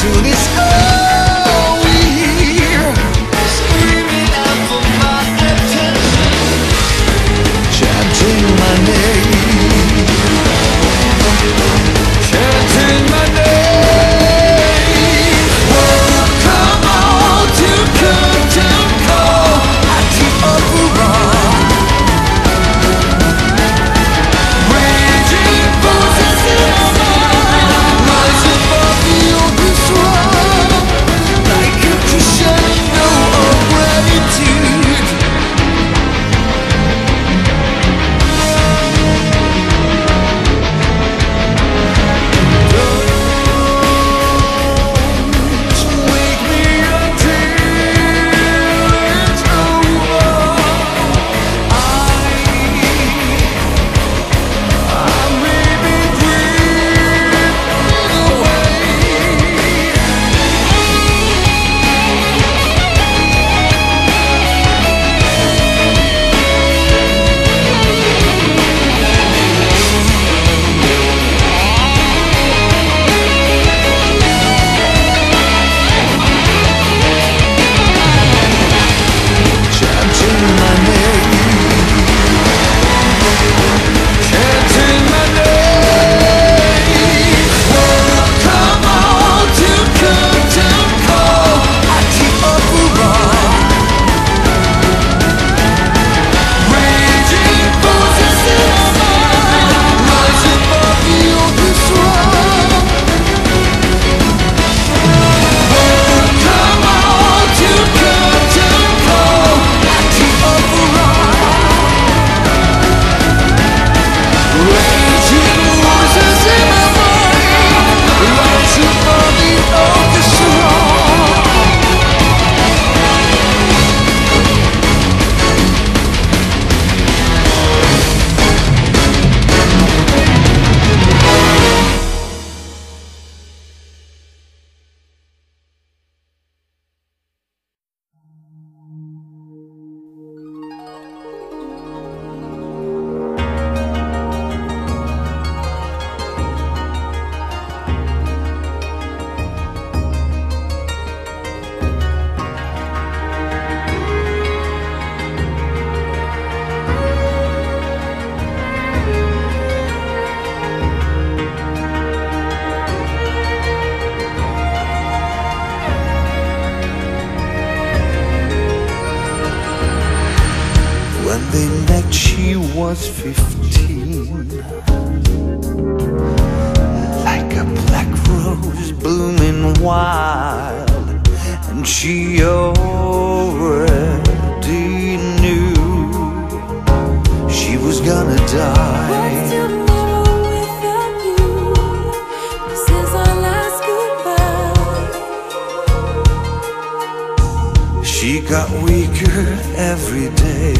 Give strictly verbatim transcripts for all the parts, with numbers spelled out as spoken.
soon as all we hear screaming out for my attention, chanting my name, chanting my name. Oh, come on to curtain call, I keep up a run. Raging voices in my mind rise above the orchestra like a crescendo of gratitude. Don't wake me until it's over. I I may be drifting away. Chanting my name, chanting my name. Oh, come on to curtain call, I keep up a run. Raging voices in my mind rise above the orchestra. Oh, come on to curtain call, I keep up a run. Raging voices in my mind rise above the orchestra. When they met, she was fifteen, like a black rose blooming wild, and she already knew she was gonna die. What's tomorrow without you? This is our last goodbye. She got weaker every day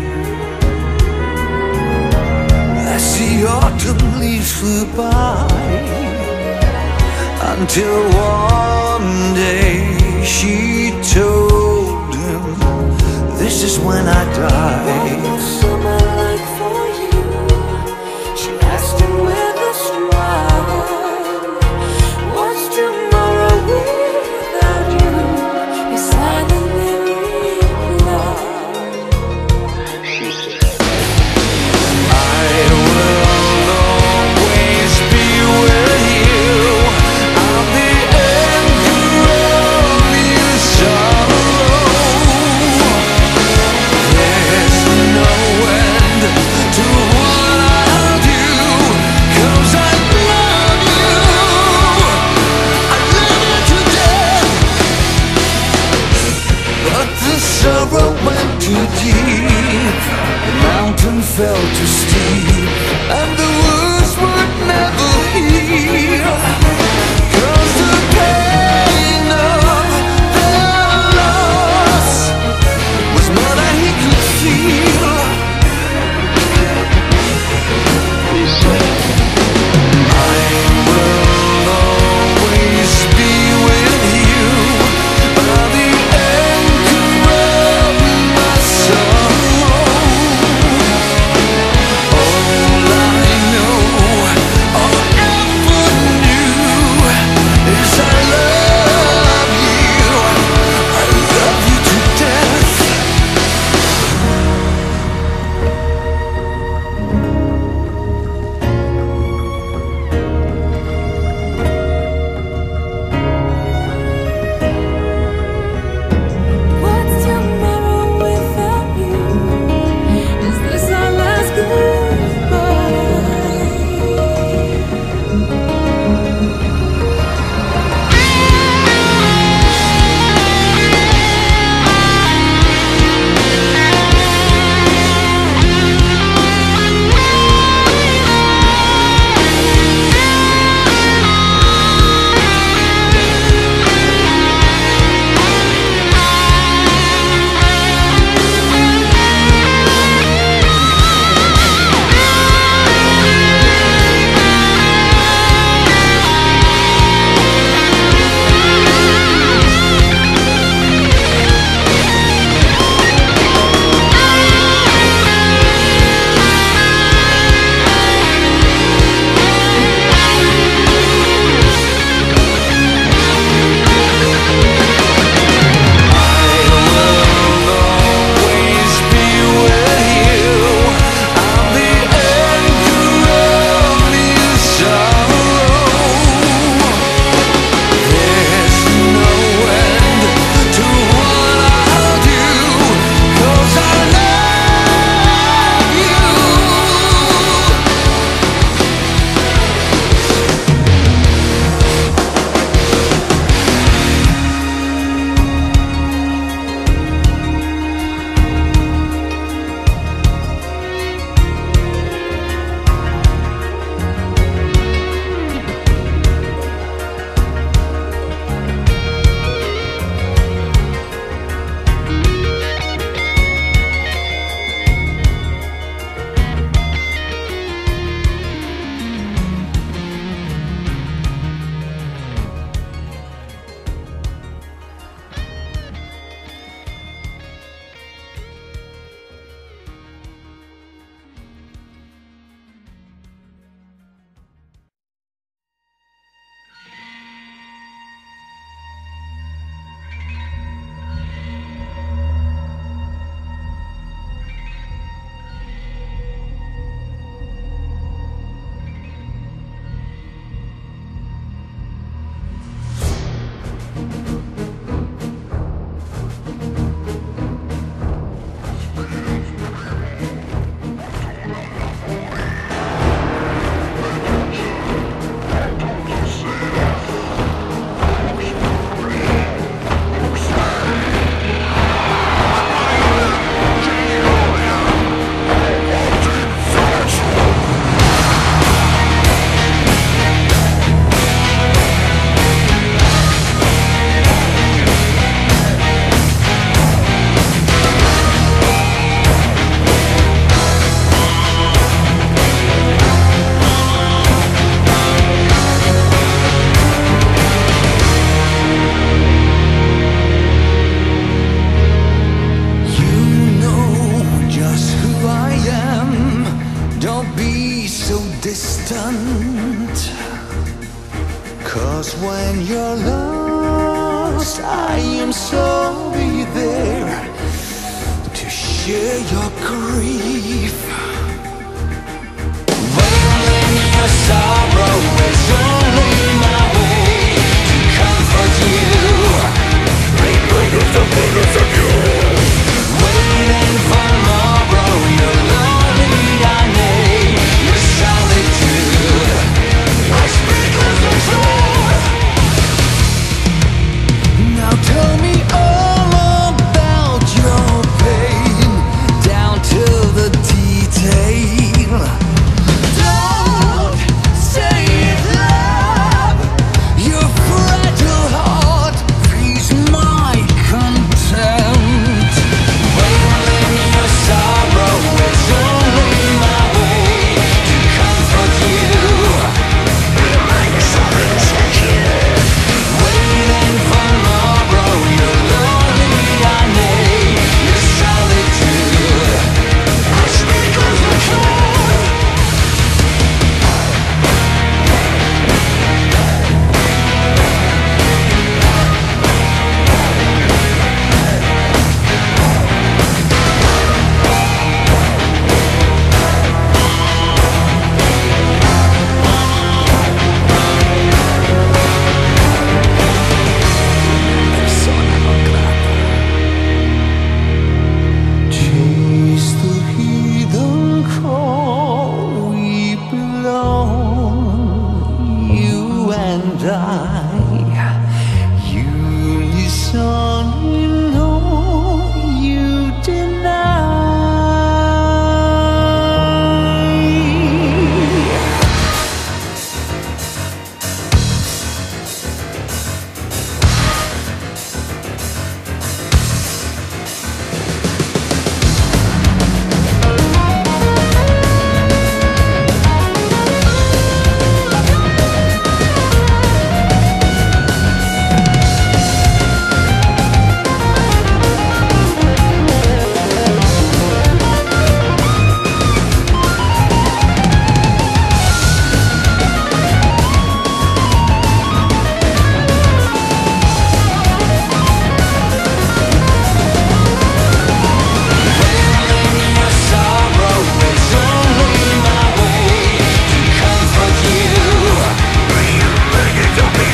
as the autumn leaves flew by, until one day she told him, "This is when I die." What was summer like for you? She asked him with a stride. What's tomorrow without you? He silently replied. I will always be with you. I'm the anchor of your sorrow. There's no promise I'll be there to share your grief. Wailing your sorrow is only my way to comfort you. Waiting for tomorrow, your lonely I name, your solitude. I speak as the truth. Now tell me all about your pain, down to the detail. Don't say it loud. Your fragile heart feels my contempt. Wailing your sorrow is only my way to comfort you. Waiting for tomorrow, your lonely I name, your solitude. I speak as the truth. Chase the heathen call, we belong, you and I. You listen, you know, you deny. Your sorrow is only my way to comfort you. Waiting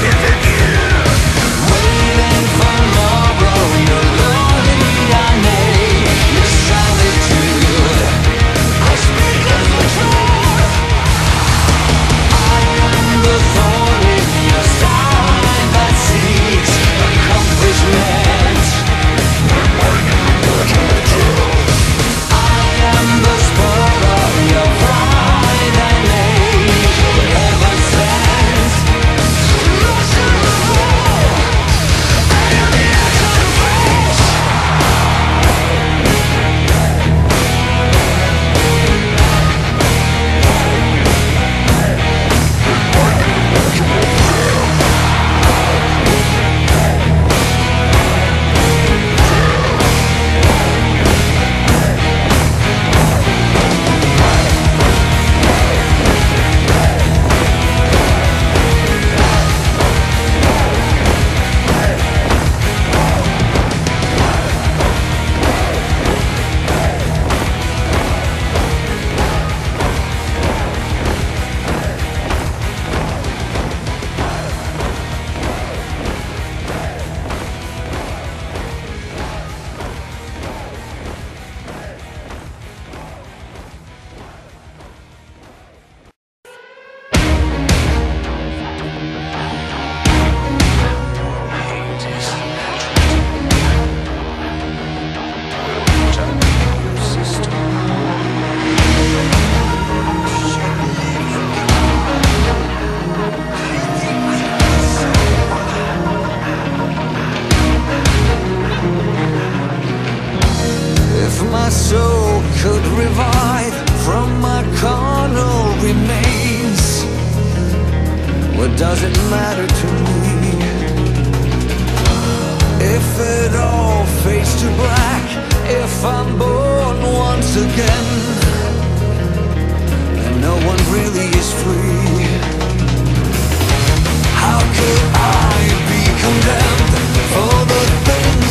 for tomorrow, your lonely I name, your solitude. I speak as the truth. I am the thorn in your side that seeks accomplishment. I am the spur of your pride and age, heaven sent. Lost in the fall, I am the axe of fate. If my soul could revive from my carnal remains, what does it matter to me? If it all fades to black, if I'm born once again, then no one really is free. How could I be condemned for the things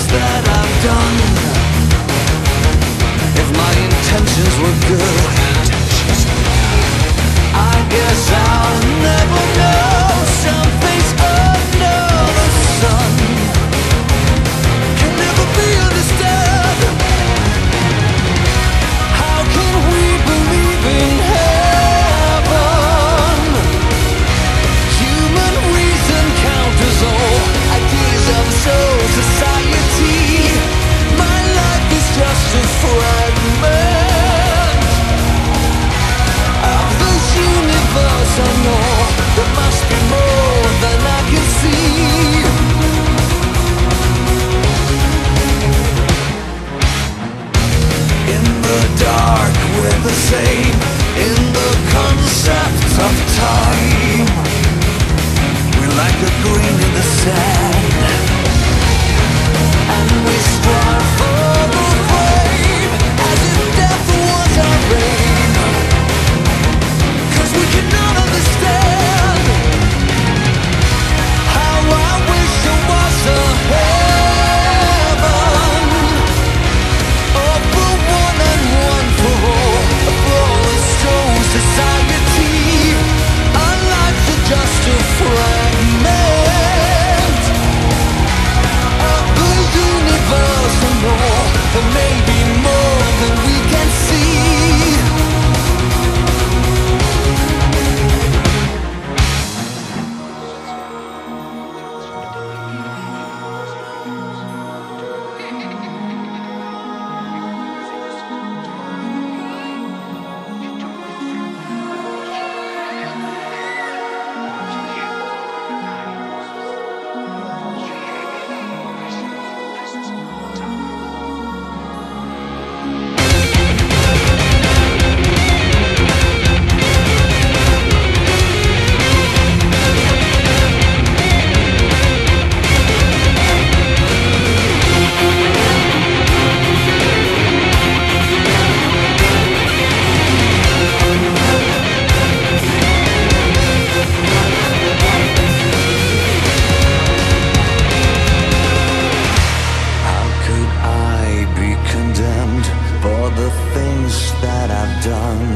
done.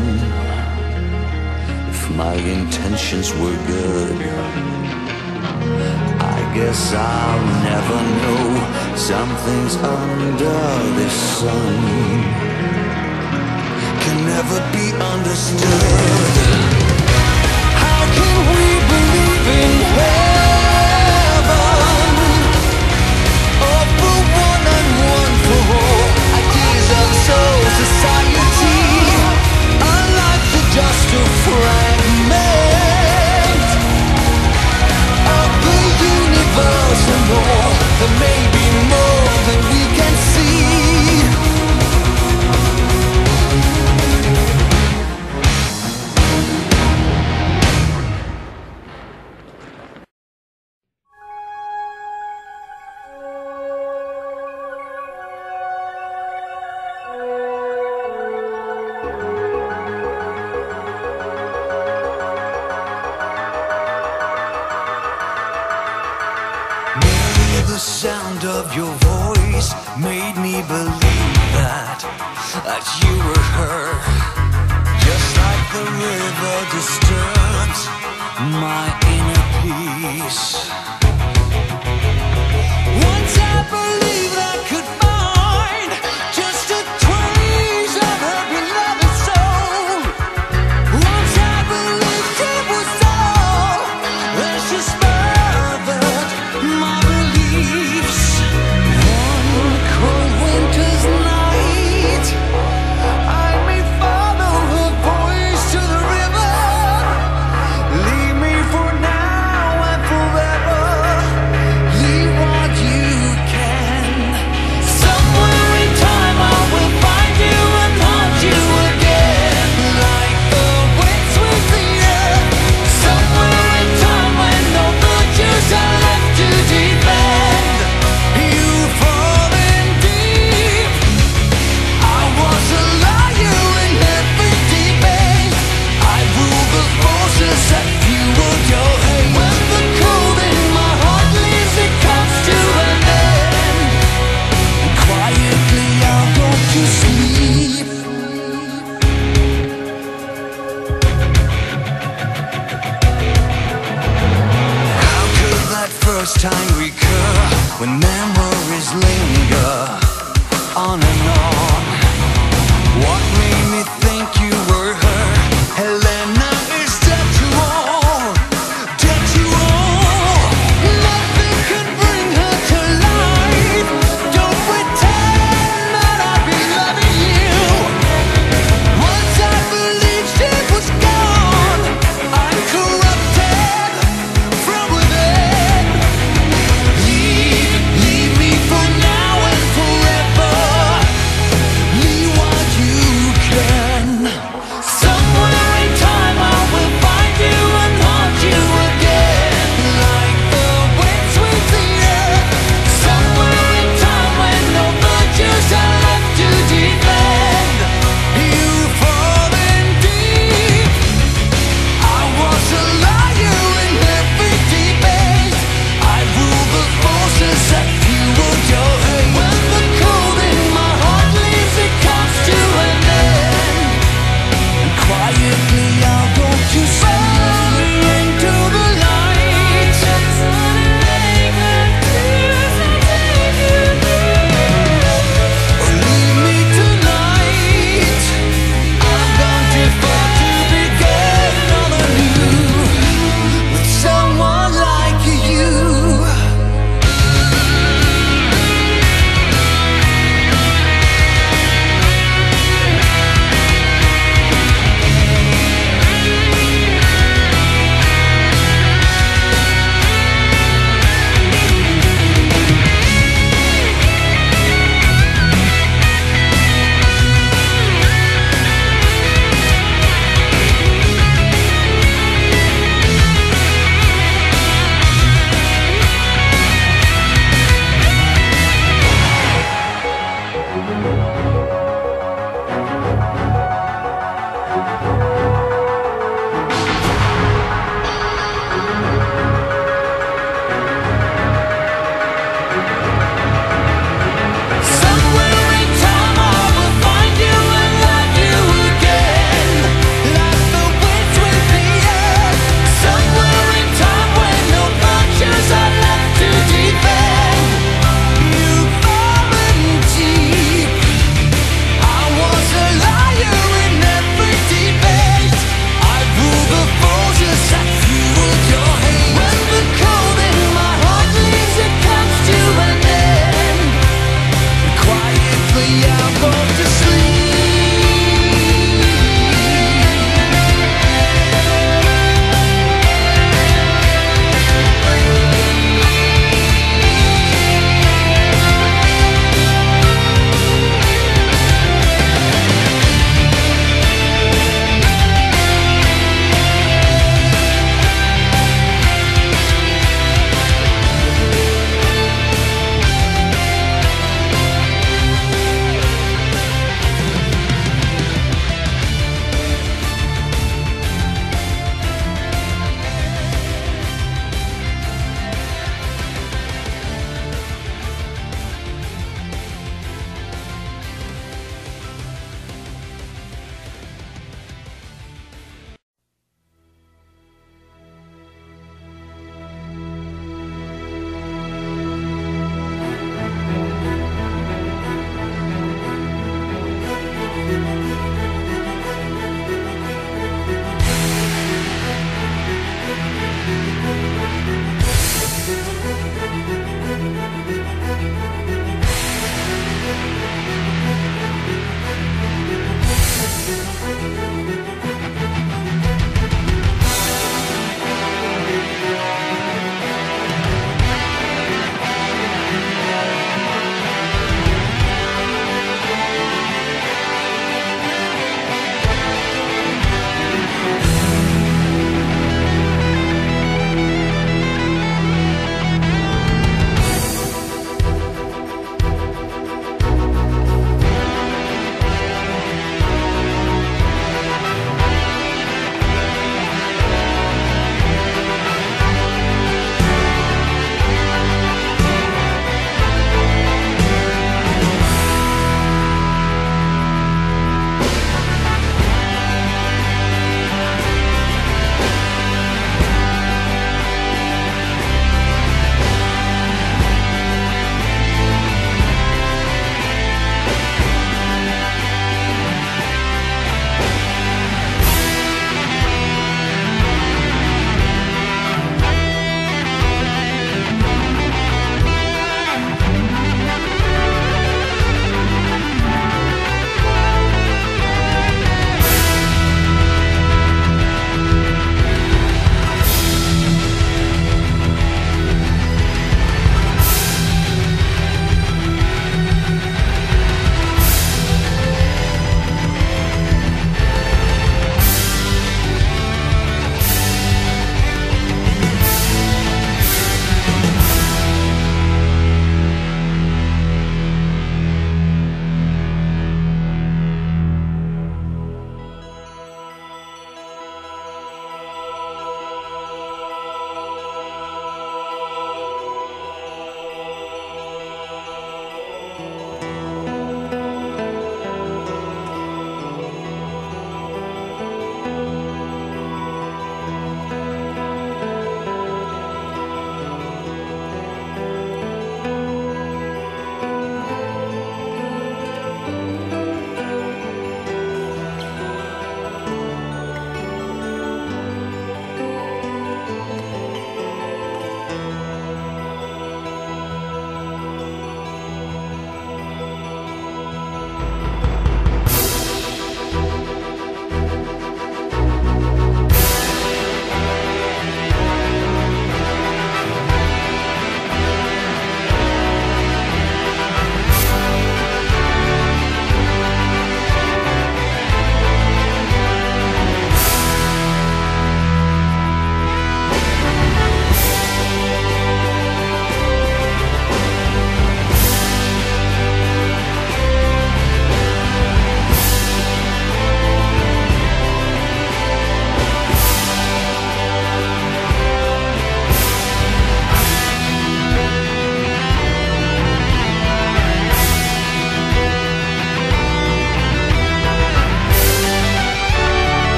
If my intentions were good, I guess I'll never know. Some things under this sun can never be understood. How can we believe in heaven? Oh, for one and one for all, ideas of soul society, our lives are just a fragment of the universe and more. There may be more than we can see. The sound of your voice made me believe that that you were her. Just like the river disturbs my inner peace. Once I believed I could find just a trace of her beloved soul. Once I believed it was all that she smothered my beliefs. One cold winter's night, I may follow her voice to the river. Leave me for now and forever. Leave what you can. Somewhere in time I will find you and haunt you again, like the winds with the earth. Somewhere in time when no virtues are left to defend, you've fallen deep. I was a liar in every debate. I rule the forces that fueled your hate. When the cold in my heart leaves, it comes to an end, and quietly I'll go to sleep. How could that first time recur when